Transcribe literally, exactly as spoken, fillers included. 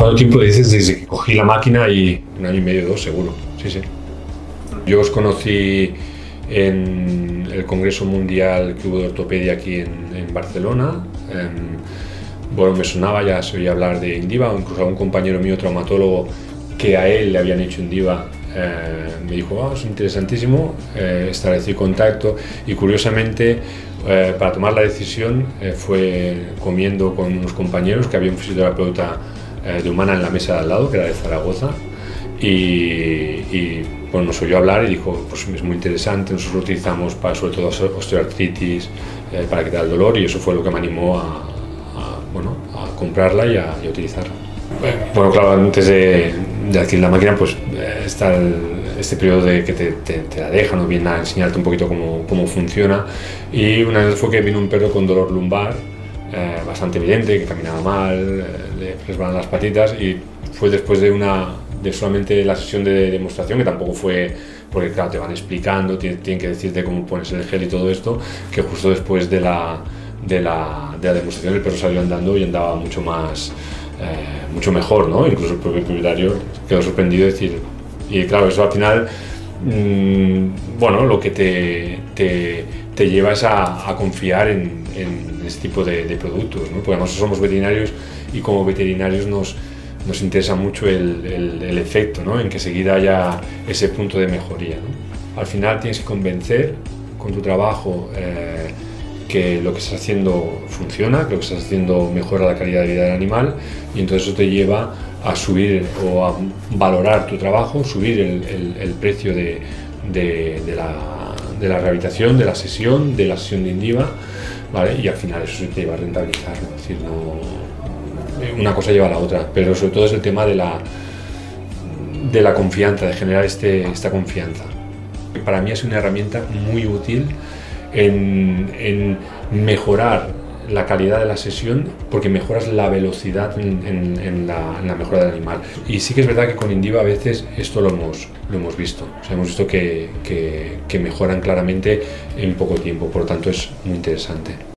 ¿Cuánto tiempo dices desde que cogí la máquina? Y un año y medio, dos seguro, sí, sí. Yo os conocí en el Congreso Mundial que hubo de Ortopedia aquí en, en Barcelona. Eh, bueno, me sonaba, ya se oía hablar de Indiva, o incluso a un compañero mío traumatólogo que a él le habían hecho Indiva, eh, me dijo, oh, es interesantísimo, eh, establecí contacto y curiosamente eh, para tomar la decisión eh, fue comiendo con unos compañeros que había un fisioterapeuta eh, de Humana en la mesa de al lado, que era de Zaragoza, y, y bueno, nos oyó hablar y dijo, pues es muy interesante, nosotros lo utilizamos para sobre todo osteoartritis, eh, para quitar el dolor, y eso fue lo que me animó a, a, bueno, a comprarla y a, y a utilizarla. Bueno, claro, antes de, de adquirir la máquina, pues eh, está el, este periodo de que te, te, te la dejan o vienen a enseñarte un poquito cómo, cómo funciona. Y una vez fue que vino un perro con dolor lumbar eh, bastante evidente, que caminaba mal, eh, le resbalan las patitas, y fue después de una de solamente la sesión de demostración, que tampoco fue, porque claro, te van explicando, tienen, tienen que decirte cómo pones el gel y todo esto, que justo después de la, de la, de la demostración el perro salió andando y andaba mucho más, eh, mucho mejor, ¿no? Incluso el propio propietario quedó sorprendido de decir, y claro, eso al final, mmm, bueno, lo que te, te, te lleva es a, a confiar en, en este tipo de, de productos, ¿no? Porque además somos veterinarios y como veterinarios nos, nos interesa mucho el, el, el efecto, ¿no? En que seguida haya ese punto de mejoría, ¿no? Al final tienes que convencer con tu trabajo eh, que lo que estás haciendo funciona, que lo que estás haciendo mejora la calidad de vida del animal, y entonces eso te lleva a subir o a valorar tu trabajo, subir el, el, el precio de, de, de, la, de la rehabilitación, de la sesión, de la sesión de Indiva, ¿vale? Y al final eso se te lleva a rentabilizar, ¿no? Es decir, no, una cosa lleva a la otra, pero sobre todo es el tema de la, de la confianza, de generar este, esta confianza. Para mí es una herramienta muy útil en, en mejorar la calidad de la sesión, porque mejoras la velocidad en, en, en, la, en la mejora del animal. Y sí que es verdad que con Indiva a veces esto lo hemos, lo hemos visto, o sea, hemos visto que, que, que mejoran claramente en poco tiempo, por lo tanto es muy interesante.